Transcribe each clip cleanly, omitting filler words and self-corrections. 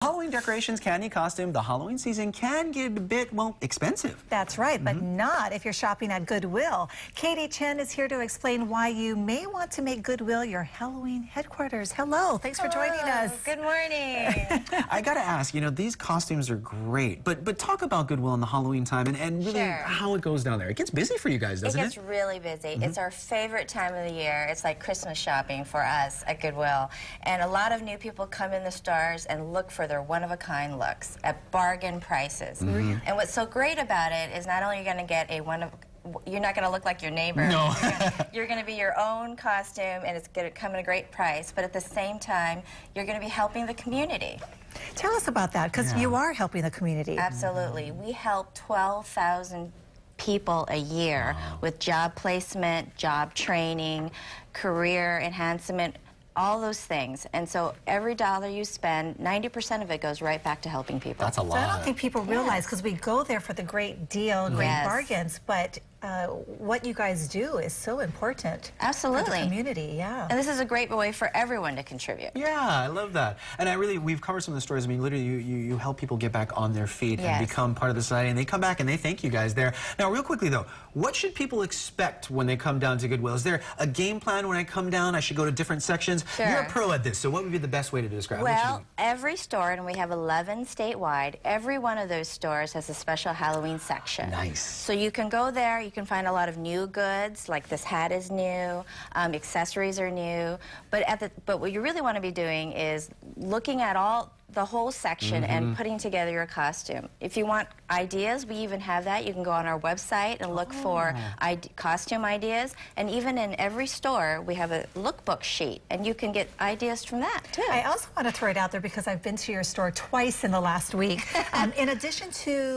Halloween decorations, candy, costume, the Halloween season can get a bit, well, expensive. That's right, but not if you're shopping at Goodwill. Katy Chen is here to explain why you may want to make Goodwill your Halloween headquarters. Hello, thanks for joining us. Good morning. I gotta ask, you know, these costumes are great, but talk about Goodwill in the Halloween time and really how it goes down there. It gets busy for you guys, doesn't it? It gets really busy. It's our favorite time of the year. It's like Christmas shopping for us at Goodwill. And a lot of new people come in the stores and look for their one-of-a-kind looks at bargain prices. And what's so great about it is not only you're going to get you're not going to look like your neighbor. No. You're going to be your own costume, and it's going to come at a great price. But at the same time, you're going to be helping the community. Tell us about that, because you are helping the community. Absolutely. We help 12,000 people a year with job placement, job training, career enhancement, all those things. And so every dollar you spend, 90% of it goes right back to helping people. That's a lot. So I don't think people realize, because we go there for the great deal, great bargains, but what you guys do is so important. Absolutely. For the community, And this is a great way for everyone to contribute. Yeah, I love that. And we've covered some of the stories. I mean, literally, you help people get back on their feet and become part of the society, and they come back and they thank you guys there. Now, real quickly, though, what should people expect when they come down to Goodwill? Is there a game plan when I come down? I should go to different sections? Sure. You're a pro at this, so what would be the best way to describe it? Well, every store, and we have 11 statewide, every one of those stores has a special Halloween section. Nice. So you can go there, you can find a lot of new goods, like this hat is new, accessories are new, but what you really want to be doing is looking at the whole section and putting together your costume. If you want ideas, we even have that. You can go on our website and look for costume ideas. And even in every store, we have a lookbook sheet, and you can get ideas from that, too. I also want to throw it out there because I've been to your store twice in the last week. In addition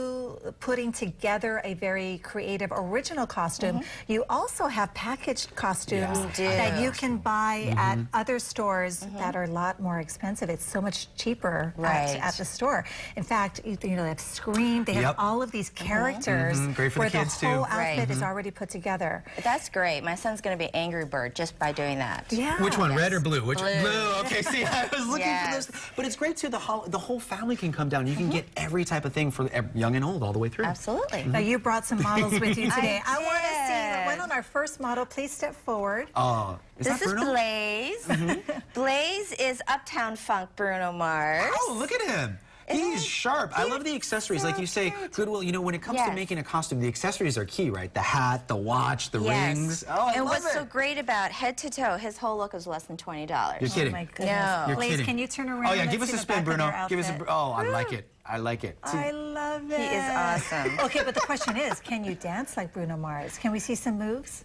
to putting together a very creative, original costume, you also have packaged costumes that you can buy at other stores that are a lot more expensive. It's so much cheaper at the store. In fact, they have Scream, they have all of these characters Great for where the kids the whole too. outfit is already put together. That's great. My son's going to be Angry Bird just by doing that. Yeah. Which one, red or blue? Blue. Okay, see, I was looking for those. But it's great too, the whole family can come down. You can get every type of thing for young and old all the way through. Absolutely. Now, you brought some models with you today. I want to see the one on our our first model. Please step forward. This is Blaze. Blaze is Uptown Funk Bruno Mars. Oh, look at him. He's sharp. I love the accessories. Like you say, Goodwill, you know, when it comes to making a costume, the accessories are key, right? The hat, the watch, the rings. Oh, I love it. And what's so great about head to toe, his whole look is less than $20. You're kidding. Oh, my goodness. No. You're Please, kidding. can you turn around? Oh, yeah, give us a spin, Bruno. Give us a... Oh, I like it. I like it. See, I love it. He is awesome. Okay, but the question is, can you dance like Bruno Mars? Can we see some moves?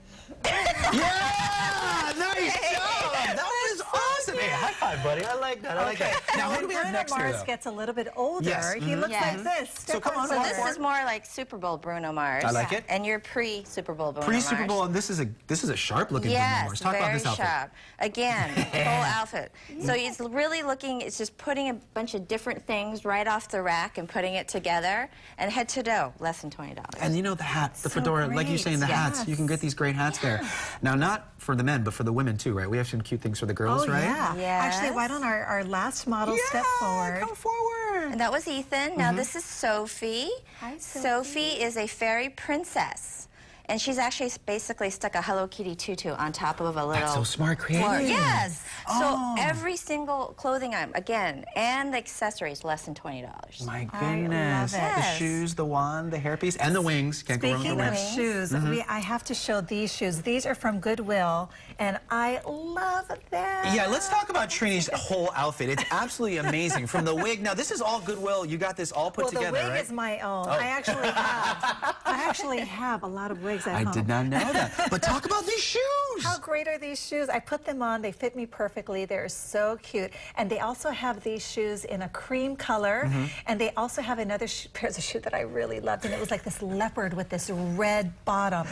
Yeah! Nice job! That was awesome! Hey, high five, buddy. I like that. I like that. Now, who do we have next here, Bruno Mars gets a little bit older, he looks like this. So come on, so this is more like Super Bowl Bruno Mars. I like it. And you're pre-Super Bowl Bruno Mars. Pre-Super Bowl, and this is a sharp-looking Bruno Mars. Talk about this outfit. Sharp. Again, whole outfit. So he's really looking, it's just putting a bunch of different things right off the rack and putting it together, and head to toe, less than $20. And you know the hat, the fedora, like you say in the hats, you can get these great hats there. Now, not for the men, but for the women too, right? We have some cute things for the girls, right? Yeah. Actually, why don't our last model step forward? Come forward. And that was Ethan. Now this is Sophie. Hi, Sophie. Sophie is a fairy princess. And she's actually basically stuck a Hello Kitty tutu on top of a little... That's so smart, creative. Yes. So every single clothing item, again, and the accessories, less than $20. My goodness. I love it. The shoes, the wand, the hairpiece, and the wings. Can't go wrong with the Speaking of wings. shoes, I have to show these shoes. These are from Goodwill, and I love them. Yeah, let's talk about Trini's whole outfit. It's absolutely amazing. From the wig. Now, this is all Goodwill. You got this all put together, right? The wig is my own. I actually have a lot of wigs at home. I did not know that. But talk about these shoes. How great are these shoes? I put them on. They fit me perfectly. They're so cute. And they also have these shoes in a cream color. And they also have another pair of shoes that I really loved. And it was like this leopard with this red bottom.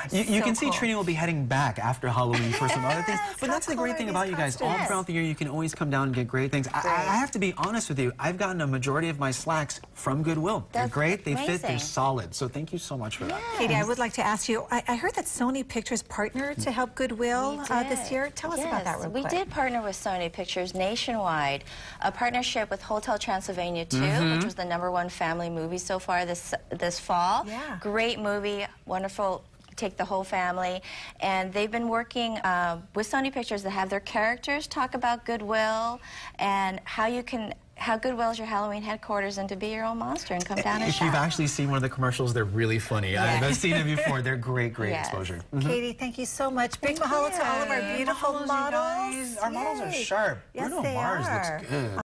You can see cool. Trini will be heading back after Halloween for some other things. But that's the great thing about you guys. All throughout the year, you can always come down and get great things. I have to be honest with you. I've gotten a majority of my slacks from Goodwill. They're great. They fit. They're solid. So thank you so much for that. Katie, I would like to ask you, I heard that Sony Pictures partnered to help Goodwill this year. Tell us about that real quick. We did partner with Sony Pictures nationwide, a partnership with Hotel Transylvania 2, which was the #1 family movie so far this fall. Yeah. Great movie, wonderful. Take the whole family, and they've been working with Sony Pictures to have their characters talk about Goodwill and how Goodwill is your Halloween headquarters and to be your own monster and come down and shop. If you've actually seen one of the commercials, they're really funny. I've seen it before. They're great exposure. Katie, thank you so much. Big mahalo to all of our beautiful models. Our models are sharp. Yes, Bruno they Mars are. looks good.